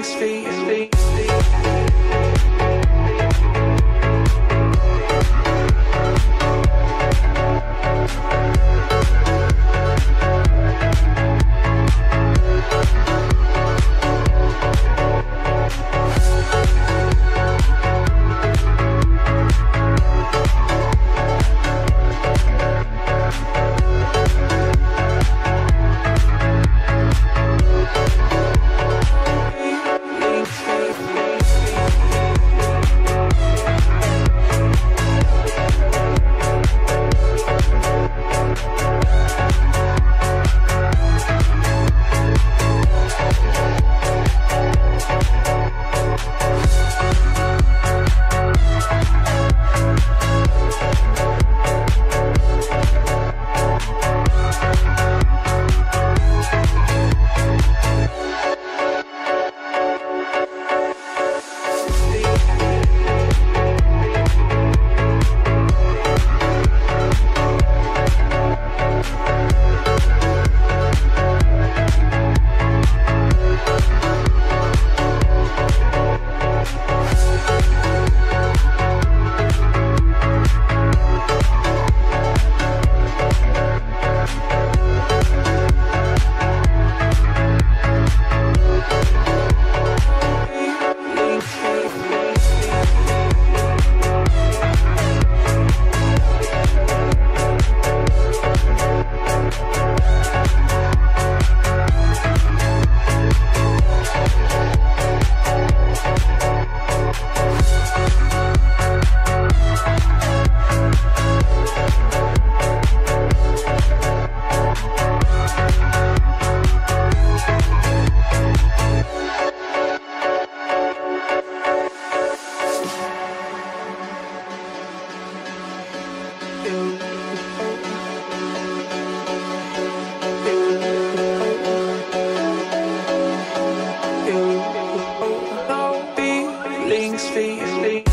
links for you. Links for you.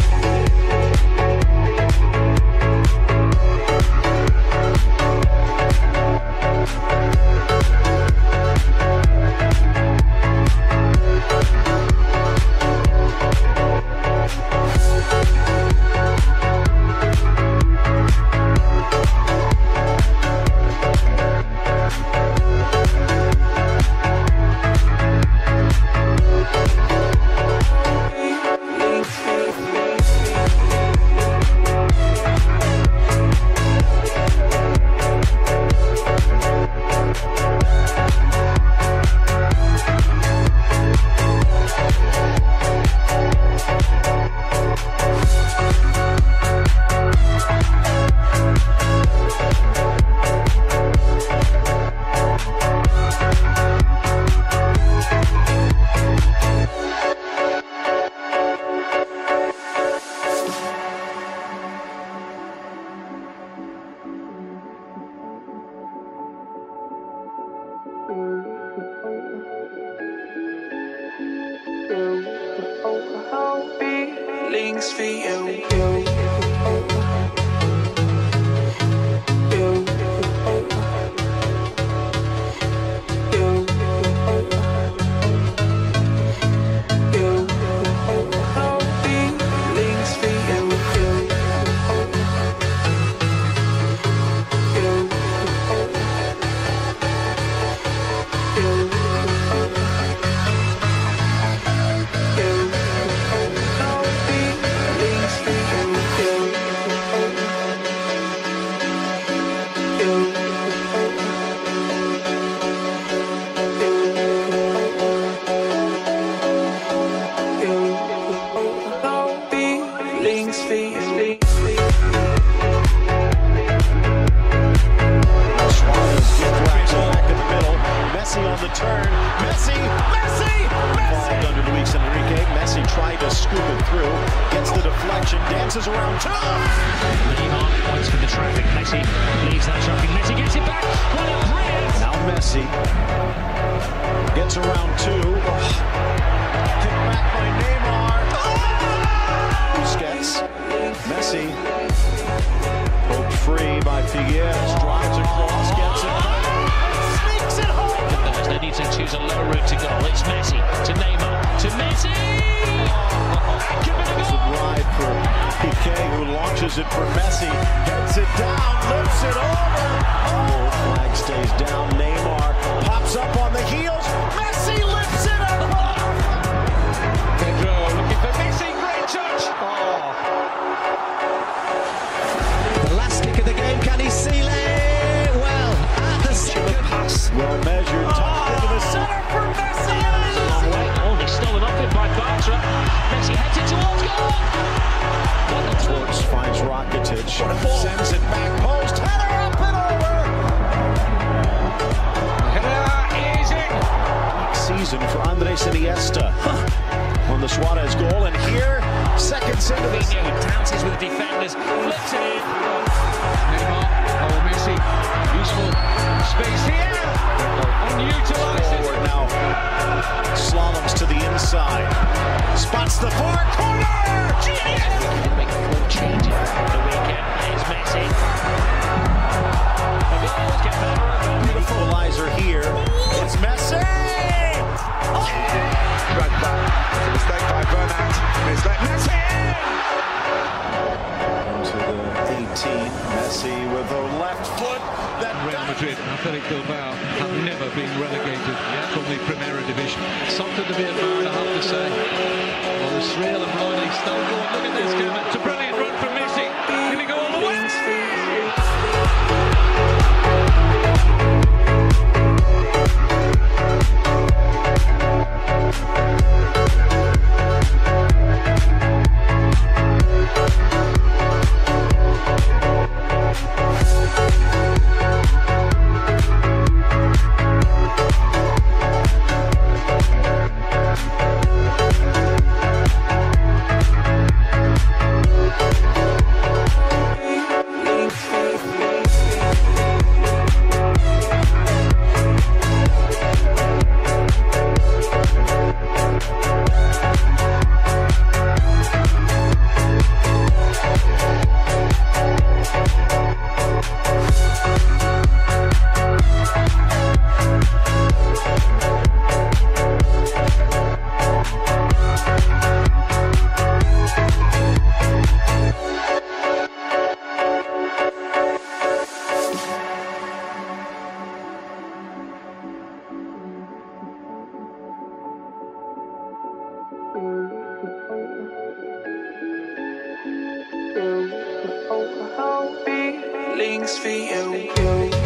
Links for you. Links for you. Messi on the turn. Messi! Ball under Luis Enrique. Messi tried to scoop it through. Gets the deflection. Dances around two. Neymar points for the traffic. Messi leaves that traffic. Messi gets it back. What a brilliant! Now Messi gets around two. Picked back by Neymar. Busquets. Messi poked free by Figueres. Drives across. Gets it back. Sneaks it home. There's no need to choose a low route to goal. It's Messi to Neymar. it for Messi. Gets it down, lifts it over. Oh, flag stays down. Neymar pops up on the heels. Messi lifts it up. Pedro looking for Messi. Great touch. The last kick of the game, can he seal it? Well, at the second pass. Well measured, tucked into the center for Messi. Long way. Only stolen off it by Bartra. Messi heads it towards goal. Torres finds Rakitic. Sends it back post. Header up and over. Header is in. Season for Andres Iniesta on the Suarez goal, and here seconds into the Dances with the defenders, flips it in. Neymar, Messi, useful space here. Unutilised. Forward now, slaloms to the inside, spots the far corner. Genius! Make a full change on the weekend. There's Messi. The goals get better and better. Equalizer here. It's Messi. Right back. It's a mistake by Bernat. It's let Messi Into the 18. Messi with the left foot. That Real Madrid, Athletic Bilbao have never been relegated from the Primera Division. Something to be admired, I have to say. Well, it's real and Riley still going. Look at this, Kevin. It's a brilliant run from Messi. Can he go all the way? Feelings for you.